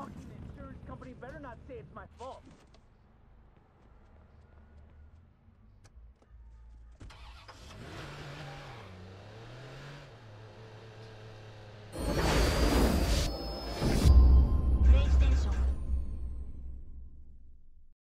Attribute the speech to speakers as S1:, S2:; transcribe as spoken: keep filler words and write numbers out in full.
S1: fucking insurance company better not say it's my fault.